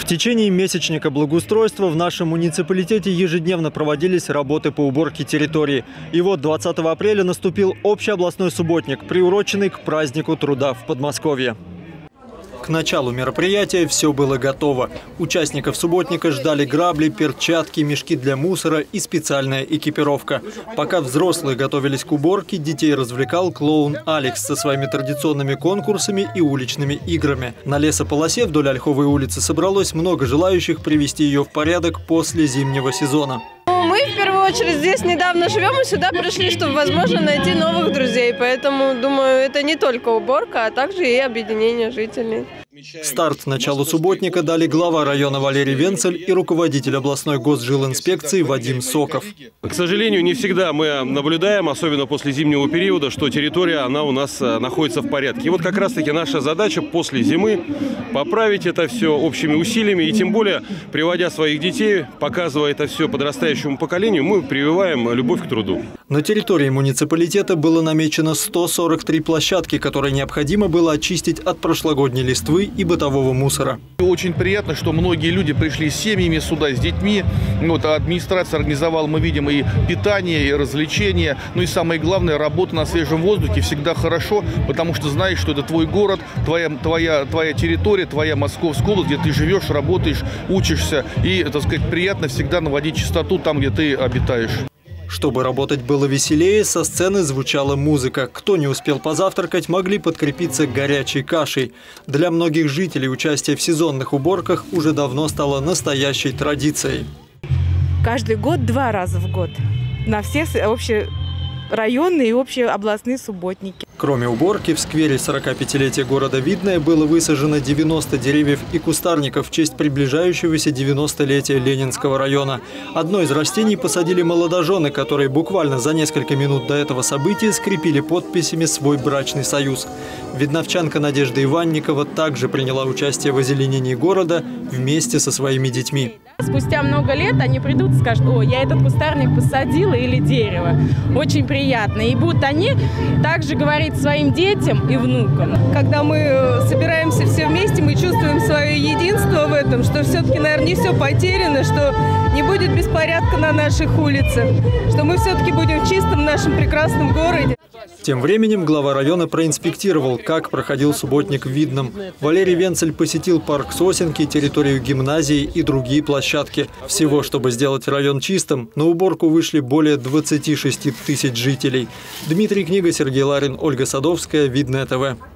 течение месячника благоустройства в нашем муниципалитете ежедневно проводились работы по уборке территории. И вот 20 апреля наступил общеобластной субботник, приуроченный к празднику труда в Подмосковье. К началу мероприятия все было готово. Участников субботника ждали грабли, перчатки, мешки для мусора и специальная экипировка. Пока взрослые готовились к уборке, детей развлекал клоун Алекс со своими традиционными конкурсами и уличными играми. На лесополосе вдоль Ольховой улицы собралось много желающих привести ее в порядок после зимнего сезона. Мы в первую очередь здесь недавно живем и сюда пришли, чтобы, возможно, найти новых друзей. Поэтому, думаю, это не только уборка, а также и объединение жителей. Старт началу субботника дали глава района Валерий Венцель и руководитель областной госжилинспекции Вадим Соков. К сожалению, не всегда мы наблюдаем, особенно после зимнего периода, что территория она у нас находится в порядке. И вот как раз-таки наша задача после зимы поправить это все общими усилиями. И тем более, приводя своих детей, показывая это все подрастающему поколению, мы прививаем любовь к труду. На территории муниципалитета было намечено 143 площадки, которые необходимо было очистить от прошлогодней листвы и бытового мусора. Очень приятно, что многие люди пришли с семьями сюда, с детьми. Вот, администрация организовала, мы видим, и питание, и развлечения. Ну и самое главное, работа на свежем воздухе всегда хорошо, потому что знаешь, что это твой город, твоя территория, твоя Московская область, где ты живешь, работаешь, учишься. И, так сказать, приятно всегда наводить чистоту там, где ты обитаешь. Чтобы работать было веселее, со сцены звучала музыка. Кто не успел позавтракать, могли подкрепиться горячей кашей. Для многих жителей участие в сезонных уборках уже давно стало настоящей традицией. Каждый год, 2 раза в год. На все общерайонные и общеобластные субботники. Кроме уборки, в сквере 45-летия города Видное было высажено 90 деревьев и кустарников в честь приближающегося 90-летия Ленинского района. Одно из растений посадили молодожены, которые буквально за несколько минут до этого события скрепили подписями свой брачный союз. Видновчанка Надежда Иванникова также приняла участие в озеленении города вместе со своими детьми. Спустя много лет они придут и скажут: о, я этот кустарник посадила или дерево. Очень приятно. И будут они также говорить своим детям и внукам. Когда мы собираемся все вместе, мы чувствуем свое единство в этом, что все-таки, наверное, не все потеряно, что не будет беспорядка на наших улицах, что мы все-таки будем в чистом нашем прекрасном городе. Тем временем глава района проинспектировал, как проходил субботник в Видном. Валерий Венцель посетил парк Сосенки, территорию гимназии и другие площадки. Всего, чтобы сделать район чистым, на уборку вышли более 26 тысяч жителей. Дмитрий Книга, Сергей Ларин, Ольга Садовская, Видное ТВ.